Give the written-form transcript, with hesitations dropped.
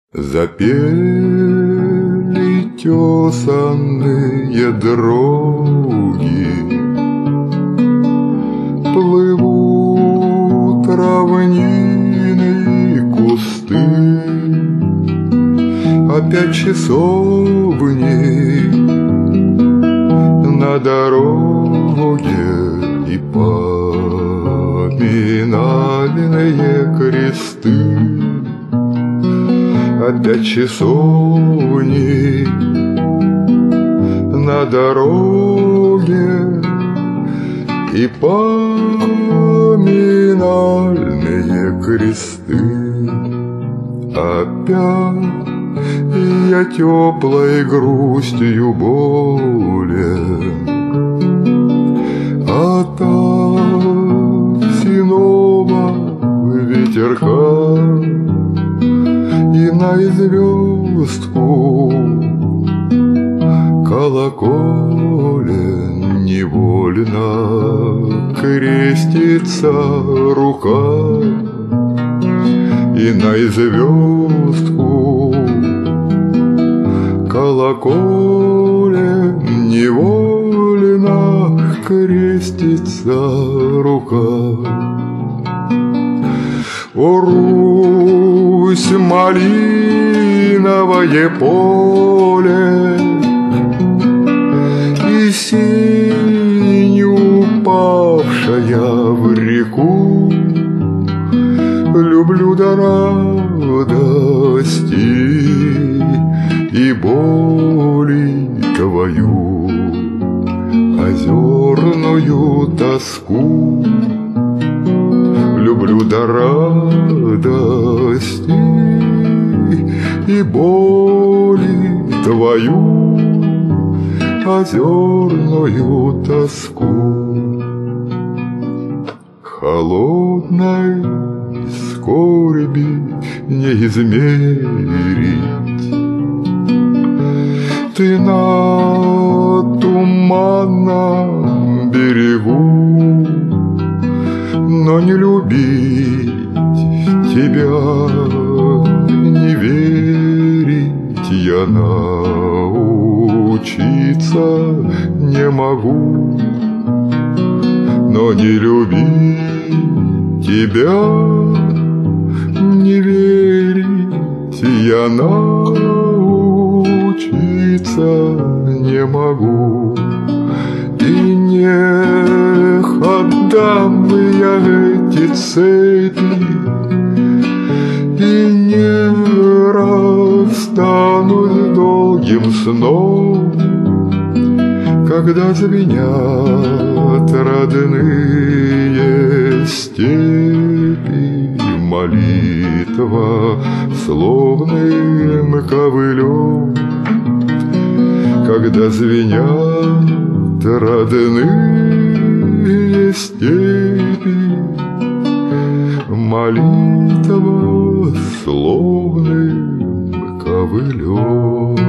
Запели тесанные дороги, плывут равнины и кусты, опять часовни на дороге и поминальные кресты. Опять часовни на дороге и поминальные кресты. Опять я теплой грустью болен от осеннего ветерка, и на звездку колоколен невольно крестится рука, и на звездку колоколен невольно крестится рука. О, Русь, малиновое поле, и синь, упавшая в реку, люблю до радости и боли твою, озерную тоску. Люблю до радости и боли твою, озерную тоску. Холодной скорби не измерить, ты на туманном берегу, но не любить тебя, не верить я научиться не могу, но не любить тебя, не верить я научиться не могу. И не отдам я эти цепи, и не расстанусь долгим сном, когда звенят родные степи, молитва словным ковылем, когда звенят родные степи, молитва словным ковылем.